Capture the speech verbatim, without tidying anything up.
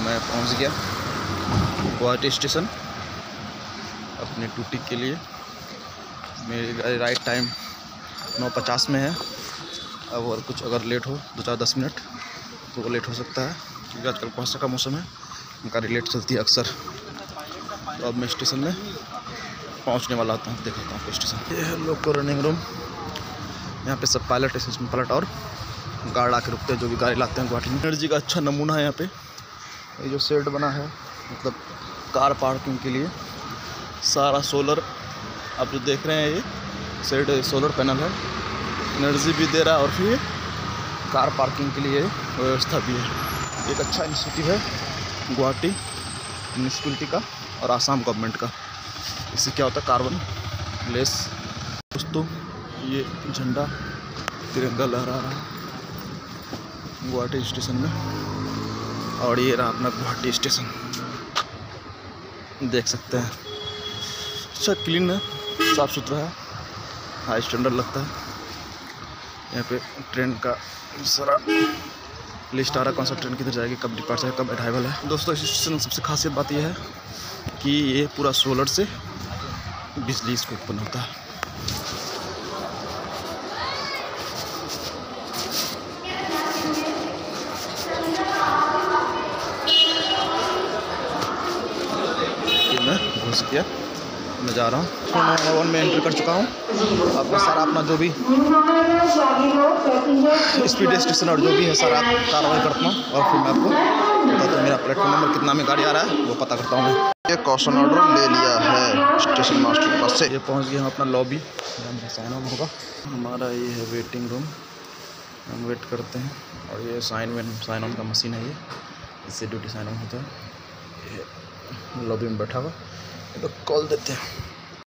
मैं पहुंच गया गुवाहाटी स्टेशन अपने ड्यूटी के लिए। मेरी राइट टाइम नौ पचास में है। अब और कुछ अगर लेट हो दो चार दस मिनट तो वो लेट हो सकता है, क्योंकि आजकल कुहासा का मौसम है, गाड़ी लेट चलती है अक्सर। तो अब मैं स्टेशन में पहुंचने वाला होता हूँ, दिखाता हूँ आपको स्टेशन। ये है लोको रनिंग रूम। यहाँ पे सब पायलट, स्टेशन पायलट और गार्ड आके रुकते हैं जो भी गाड़ी लाते हैं गुवाहाटी में। एनर्जी का अच्छा नमूना है यहाँ पे। ये जो शेड बना है मतलब कार पार्किंग के लिए, सारा सोलर आप जो देख रहे हैं, ये शेड सोलर पैनल है, एनर्जी भी दे रहा है और फिर कार पार्किंग के लिए व्यवस्था भी है। एक अच्छा इनिशिएटिव है गुवाहाटी म्यूनिसिपैलिटी का और आसाम गवर्नमेंट का। इससे क्या होता है, कार्बन लेस। दोस्तों ये झंडा तिरंगा लहरा रहा है गुवाहाटी स्टेशन में, और ये रहा अपना गुवाहाटी स्टेशन, देख सकते हैं। अच्छा क्लीन है, साफ़ सुथरा है, हाई स्टैंडर्ड लगता है। यहाँ पे ट्रेन का सारा लिस्ट आ रहा है, कौन सा ट्रेन किधर जाएगी, कब डिपार्चर है, कब अराइवल है। दोस्तों इस स्टेशन में सबसे खासियत बात यह है कि ये पूरा सोलर से बिजली इसको उत्पन्न होता है। मैं घुस गया, मैं जा रहा हूँ, मैं वन में एंट्री कर चुका हूँ। आपका सारा अपना जो भी स्पीड स्टेशन और जो भी है सारा कार्रवाई करता हूँ, और फिर मैं आपको बताता हूँ मेरा प्लेटफॉर्म नंबर कितना में गाड़ी आ रहा है वो पता करता हूँ मैं। ये कॉशन ऑर्डर ले लिया है स्टेशन मास्टर के पास से। ये पहुँच गया हम अपना लॉबी, साइन ऑन होगा। हमारा ये है वेटिंग रूम, हम वेट करते हैं। और ये साइन वेन साइन ऑन का मशीन है, ये इससे ड्यूटी साइन ऑन होता है। ये लॉबी में बैठा हुआ, ये लोग कॉल देते हैं।